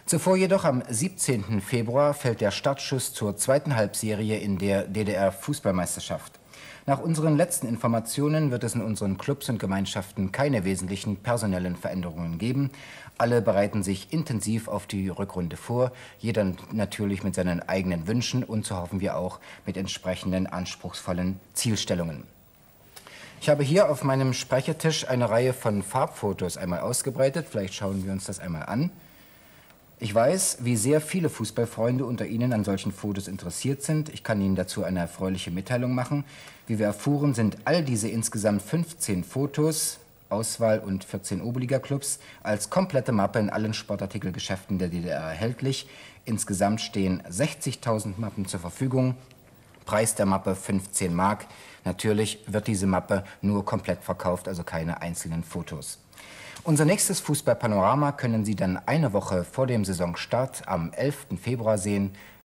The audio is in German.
Zuvor jedoch am 17. Februar fällt der Startschuss zur zweiten Halbserie in der DDR-Fußballmeisterschaft. Nach unseren letzten Informationen wird es in unseren Clubs und Gemeinschaften keine wesentlichen personellen Veränderungen geben. Alle bereiten sich intensiv auf die Rückrunde vor, jeder natürlich mit seinen eigenen Wünschen und so hoffen wir auch mit entsprechenden anspruchsvollen Zielstellungen. Ich habe hier auf meinem Sprechertisch eine Reihe von Farbfotos einmal ausgebreitet. Vielleicht schauen wir uns das einmal an. Ich weiß, wie sehr viele Fußballfreunde unter Ihnen an solchen Fotos interessiert sind. Ich kann Ihnen dazu eine erfreuliche Mitteilung machen. Wie wir erfuhren, sind all diese insgesamt 15 Fotos, Auswahl und 14 Oberliga-Clubs, als komplette Mappe in allen Sportartikelgeschäften der DDR erhältlich. Insgesamt stehen 60.000 Mappen zur Verfügung. Preis der Mappe 15 Mark. Natürlich wird diese Mappe nur komplett verkauft, also keine einzelnen Fotos. Unser nächstes Fußballpanorama können Sie dann eine Woche vor dem Saisonstart am 11. Februar sehen.